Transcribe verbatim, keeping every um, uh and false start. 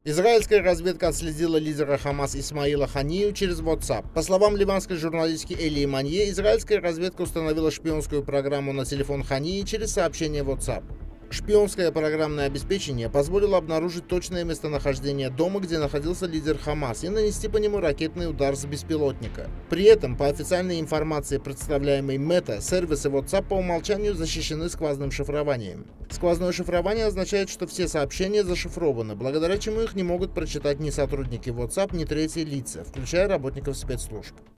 Израильская разведка отследила лидера Хамас Исмаила Ханию через WhatsApp. По словам ливанской журналистки Элии Манье, израильская разведка установила шпионскую программу на телефон Хании через сообщение WhatsApp. Шпионское программное обеспечение позволило обнаружить точное местонахождение дома, где находился лидер Хамас, и нанести по нему ракетный удар с беспилотника. При этом, по официальной информации, представляемой Мета, сервисы WhatsApp по умолчанию защищены сквозным шифрованием. Сквозное шифрование означает, что все сообщения зашифрованы, благодаря чему их не могут прочитать ни сотрудники WhatsApp, ни третьи лица, включая работников спецслужб.